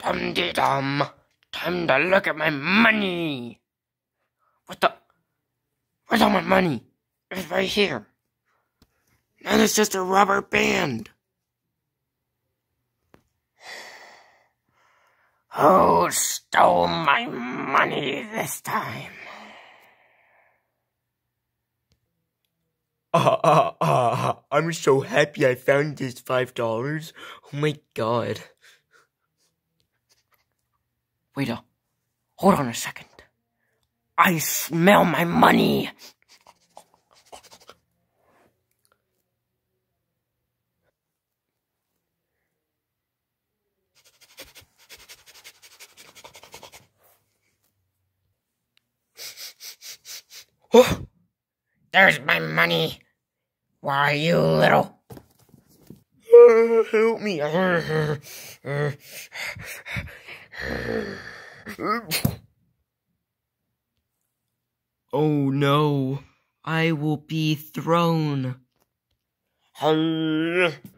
Dum-de-dum. Time to look at my money. Where's all my money? It's right here. And it's just a rubber band. Who stole my money this time? I'm so happy I found this $5. Oh my god. Wait hold on a second. I smell my money. Oh, there's my money. Why, you little... help me. Oh no, I will be thrown.